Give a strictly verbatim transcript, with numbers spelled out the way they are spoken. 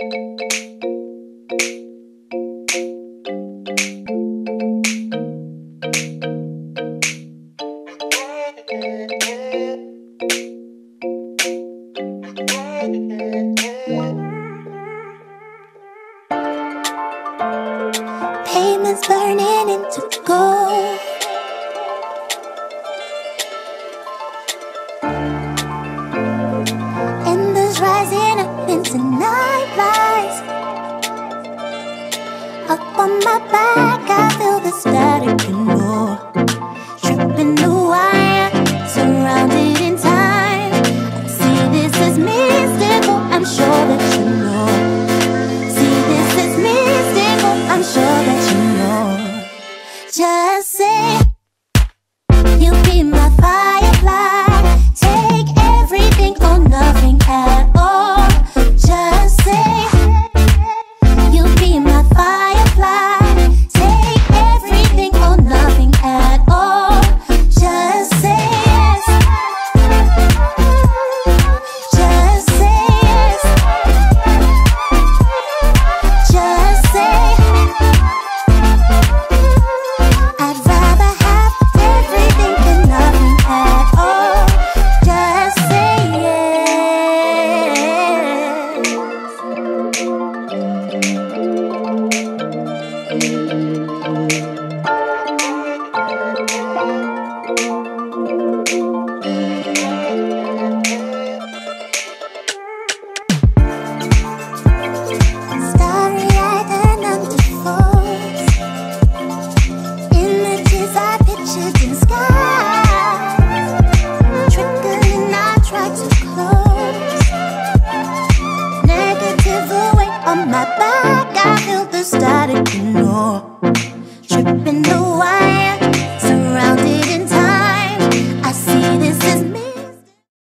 Payments burning into gold. Embers rising up into night lights. Up on my back, I feel the static and more. Tripping the wire, surrounded in time. See, this is mystical, I'm sure that you know. See, this is mystical, I'm sure that you know. Just say you'll be my firefly. Take everything or nothing at all. Just say you'll be my firefly. Take everything or nothing at all. Just say yes. Just say yes. Just say I'd rather have everything than nothing at all. Just say starry-eyed and underfolds. Images I pictured in sky. Trickling, I try to close. Negative weight on my back, I feel the static and more. Tripping the